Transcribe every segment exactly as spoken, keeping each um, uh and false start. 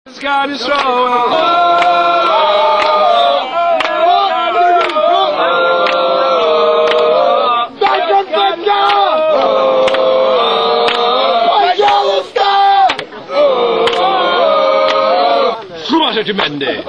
God is so oh, Tremende.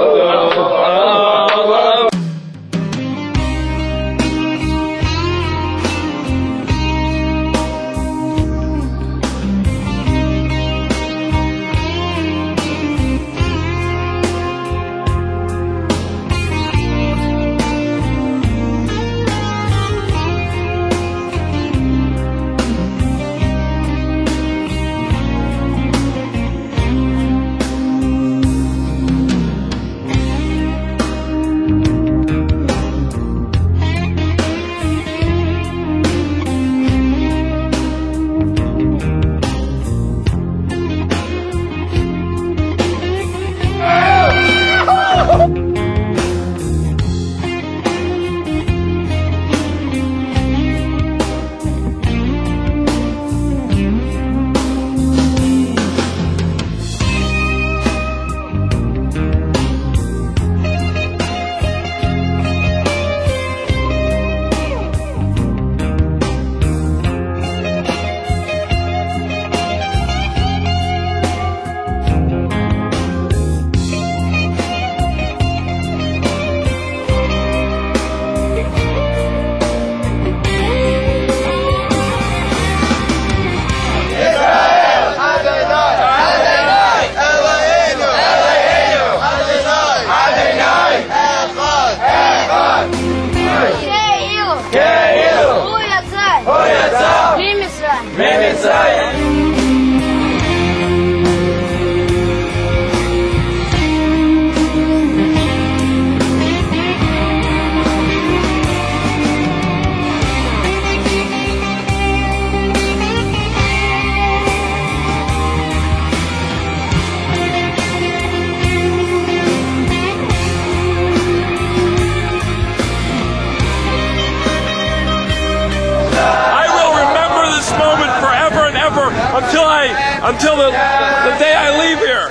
Until I, until the, the day I leave here.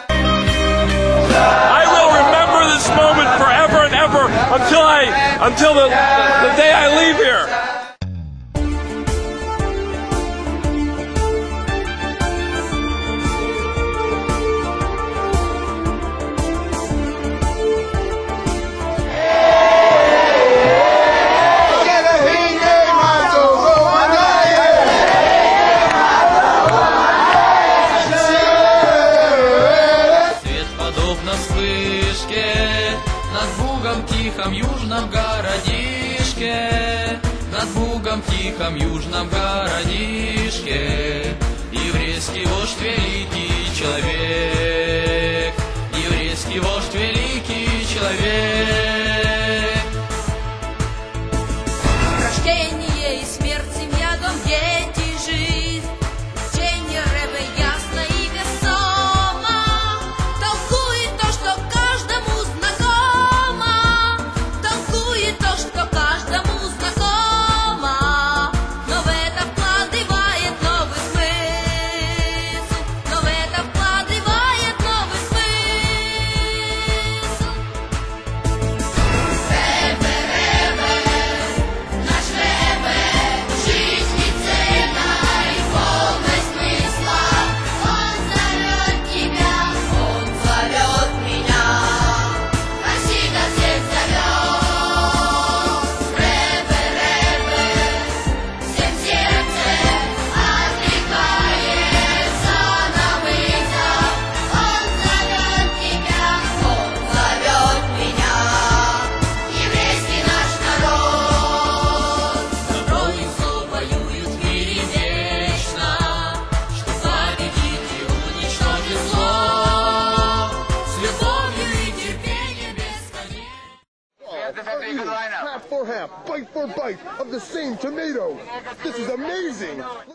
I will remember this moment forever and ever until I, until the, the day I leave here. Над Бугом тихом южном городишке, над Бугом тихом южном городишке, еврейский вождь великий человек, еврейский вождь великий человек. Рождение и смерть, семья, дом, дети, жизнь, учение Ребе ясно и весомо, толкует то, что каждому Half for half, bite for bite of the same tomato. This is amazing.